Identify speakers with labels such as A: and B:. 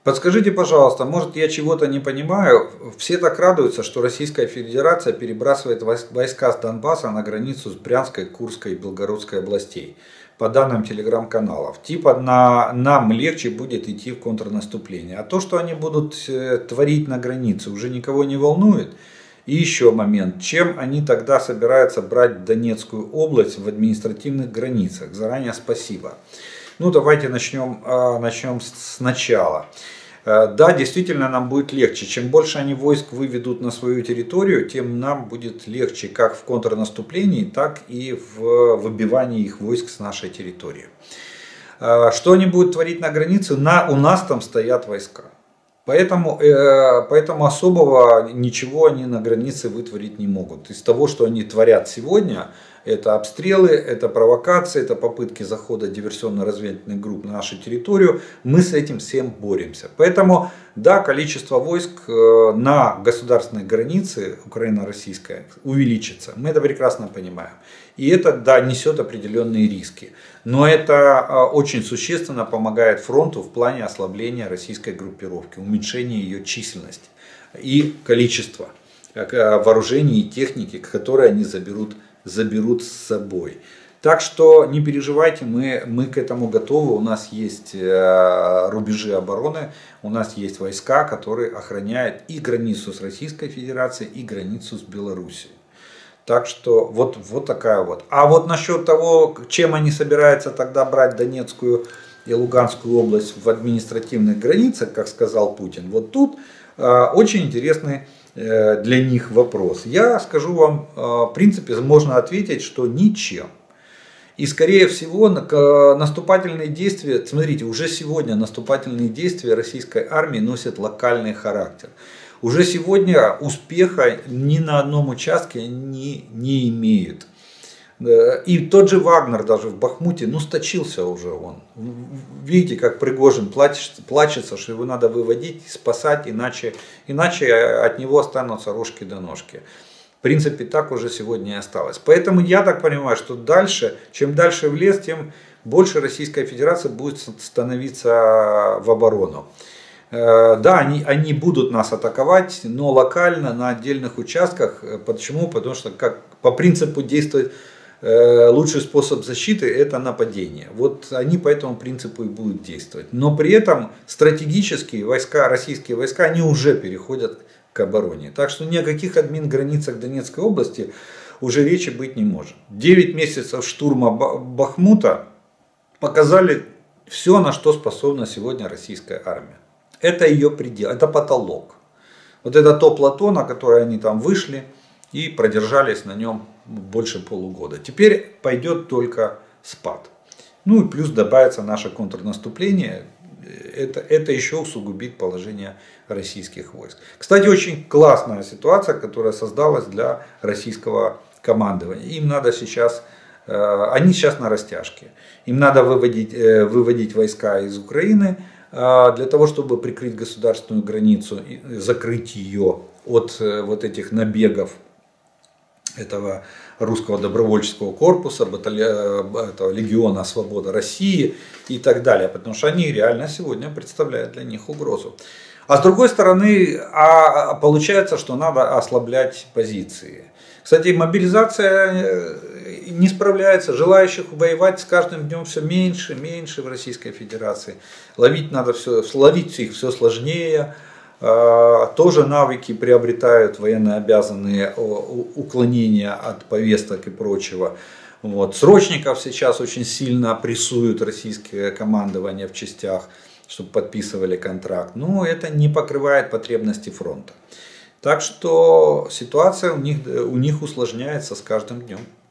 A: Подскажите, пожалуйста, может я чего-то не понимаю? Все так радуются, что Российская Федерация перебрасывает войска с Донбасса на границу с Брянской, Курской и Белгородской областей. По данным телеграм-каналов. Типа нам легче будет идти в контрнаступление. А то, что они будут творить на границе, уже никого не волнует. И еще момент. Чем они тогда собираются брать Донецкую область в административных границах? Заранее спасибо. Ну, давайте начнем сначала. Да, действительно нам будет легче. Чем больше они войск выведут на свою территорию, тем нам будет легче как в контрнаступлении, так и в выбивании их войск с нашей территории. Что они будут творить на границе? У нас там стоят войска. Поэтому особого ничего они на границе вытворить не могут. Из того, что они творят сегодня, это обстрелы, это провокации, это попытки захода диверсионно-разведывательных групп на нашу территорию. Мы с этим всем боремся. Поэтому, да, количество войск на государственной границе украино-российской увеличится. Мы это прекрасно понимаем. И это, да, несет определенные риски. Но это очень существенно помогает фронту в плане ослабления российской группировки, уменьшения ее численности и количества вооружений и техники, которые они заберут с собой. Так что не переживайте, мы к этому готовы. У нас есть рубежи обороны, у нас есть войска, которые охраняют и границу с Российской Федерацией, и границу с Белоруссией. Так что вот такая вот. А вот насчет того, чем они собираются тогда брать Донецкую и Луганскую область в административных границах, как сказал Путин, вот тут очень интересный для них вопрос. Я скажу вам, в принципе, можно ответить, что ничем. И скорее всего наступательные действия, смотрите, уже сегодня наступательные действия российской армии носят локальный характер. Уже сегодня успеха ни на одном участке не имеют. И тот же Вагнер даже в Бахмуте, сточился уже он. Видите, как Пригожин плачется, что его надо выводить, спасать, иначе от него останутся рожки до ножки. В принципе, так уже сегодня и осталось. Поэтому я так понимаю, что чем дальше в лес, тем больше Российская Федерация будет становиться в оборону. Да, они будут нас атаковать, но локально, на отдельных участках. Почему? Потому что по принципу действует лучший способ защиты – это нападение. Вот они по этому принципу и будут действовать. Но при этом стратегические войска, российские войска, они уже переходят к обороне. Так что ни о каких админ-границах Донецкой области уже речи быть не может. 9 месяцев штурма Бахмута показали все, на что способна сегодня российская армия. Это ее предел, это потолок. Вот это то плато, на которое они там вышли и продержались на нем больше полугода. Теперь пойдет только спад. Ну и плюс добавится наше контрнаступление. Это еще усугубит положение российских войск. Кстати, очень классная ситуация, которая создалась для российского командования. Им надо сейчас, они сейчас на растяжке. Им надо выводить войска из Украины, для того, чтобы прикрыть государственную границу, закрыть ее от вот этих набегов этого русского добровольческого корпуса, этого легиона Свобода России и так далее. Потому что они реально сегодня представляют для них угрозу. А с другой стороны, получается, что надо ослаблять позиции. Кстати, мобилизация не справляется. Желающих воевать с каждым днем все меньше и меньше в Российской Федерации. Ловить их все сложнее. Тоже навыки приобретают военнообязанные, уклонения от повесток и прочего. Вот. Срочников сейчас очень сильно прессуют российское командование в частях, чтобы подписывали контракт. Но это не покрывает потребности фронта. Так что ситуация у них усложняется с каждым днем.